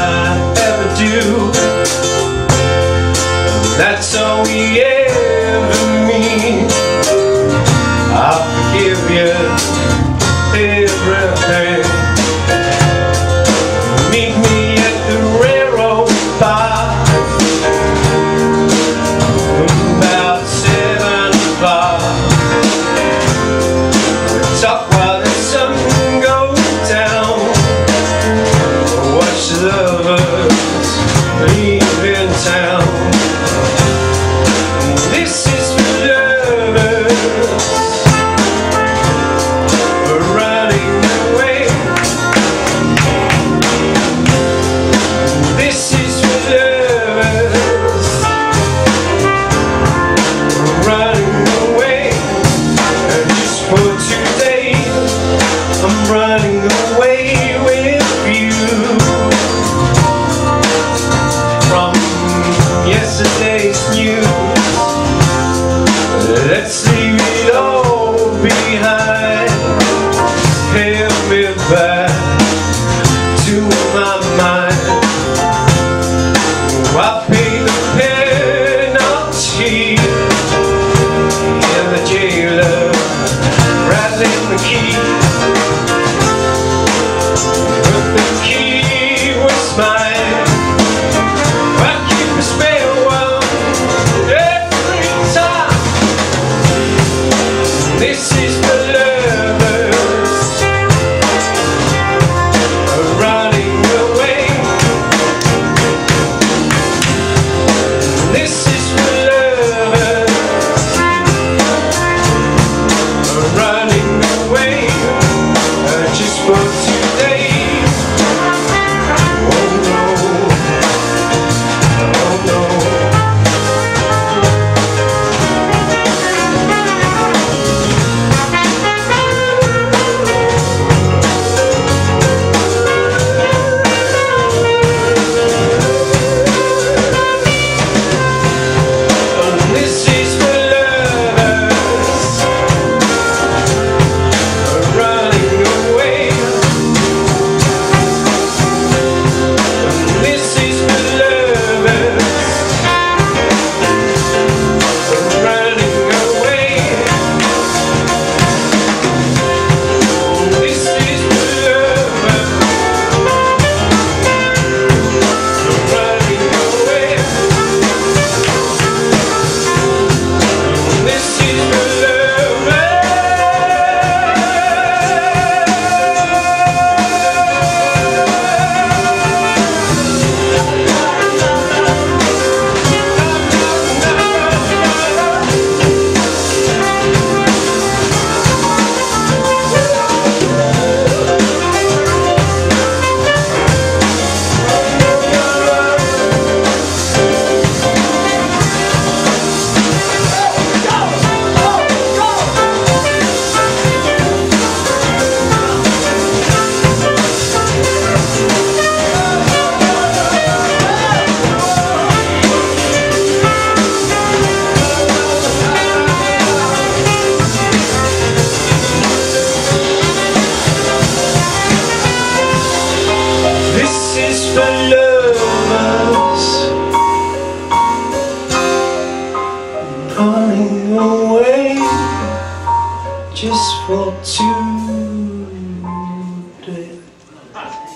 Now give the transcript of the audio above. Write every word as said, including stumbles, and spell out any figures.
I ever do. That's all we ever mean. I'll forgive you everything. Meet me at the railroad bar about seven o'clock. We'll talk while the sun goes down. Watch the lovers leave in town. This is for lovers running away. This is for lovers running away. And just for today, I'm running away with you from yesterday's news. Let's leave it all behind. Help me back to my mind. I pay the penalty, and the jailer rattling the key. But the key was mine. I keep a spare one every time. This is for lovers running away. This is for lovers running away. Just for today. Oh no, oh no. This is for lovers running away. This is for lovers running away. This is for lovers running away. This is for This is for lovers running away. Just for today.